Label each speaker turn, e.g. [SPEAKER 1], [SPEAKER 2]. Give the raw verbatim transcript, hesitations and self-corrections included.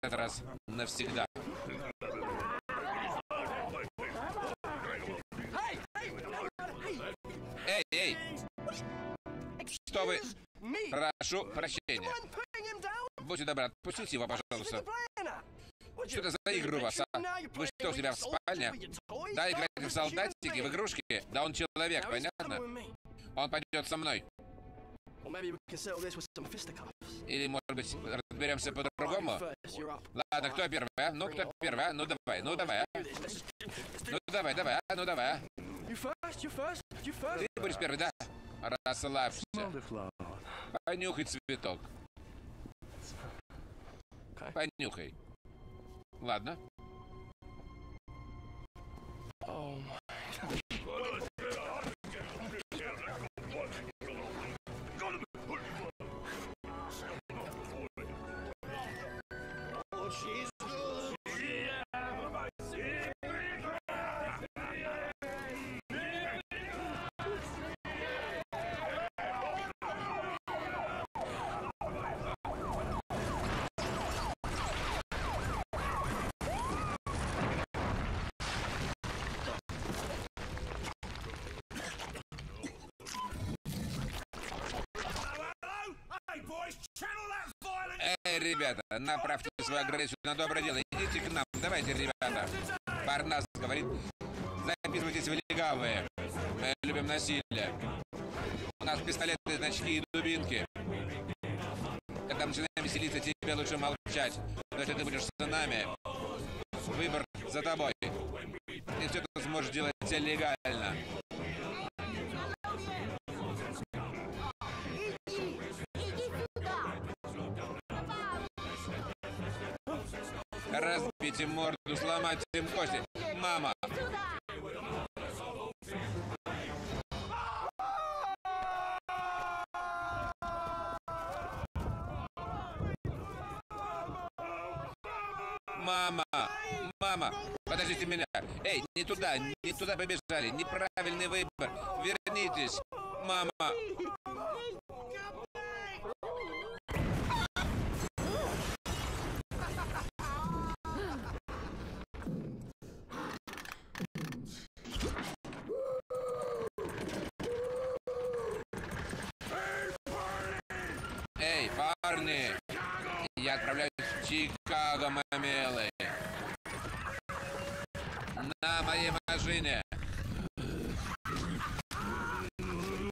[SPEAKER 1] этот раз навсегда. Эй, эй! Что вы? Прошу прощения. Будьте добры, отпустите его, пожалуйста. Что это за игры у вас, а? Вы что, у себя в спальне? Да, играете в солдатики, в игрушки? Да он человек, понятно? Он пойдет со мной. Или, может быть, разберемся по-другому? Ладно, кто первый, а? Ну, кто первый, а? Ну, давай, ну, давай, а? Ну, давай, давай, а? Ну, давай, а? Ты будешь первый, да? Расслабься. Понюхай цветок. Понюхай. Ладно. Эй, ребята, направьте свою агрессию на доброе дело. Идите к нам. Давайте, ребята. Парнас говорит, записывайтесь в легавые. Мы любим насилие. У нас пистолеты, значки и дубинки. Когда начинаем веселиться, тебе лучше молчать. Но если ты будешь с нами, выбор за тобой. И все это сможешь делать легально. Разбить им морду, сломать им кости. Мама! Мама! Мама! Подождите меня! Эй, не туда, не туда побежали! Неправильный выбор! Вернитесь! Мама! Эй, парни! Я отправляюсь в Чикаго, мамелы! На моей машине!